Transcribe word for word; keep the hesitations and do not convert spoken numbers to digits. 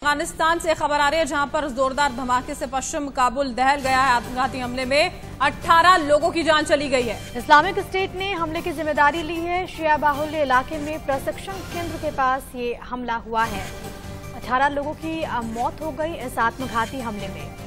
अफगानिस्तान से खबर आ रही है जहां पर जोरदार धमाके से पश्चिम काबुल दहल गया है। आत्मघाती हमले में अठारह लोगों की जान चली गई है। इस्लामिक स्टेट ने हमले की जिम्मेदारी ली है। शिया बाहुल्य इलाके में प्रशिक्षण केंद्र के पास ये हमला हुआ है। अठारह लोगों की मौत हो गई इस आत्मघाती हमले में।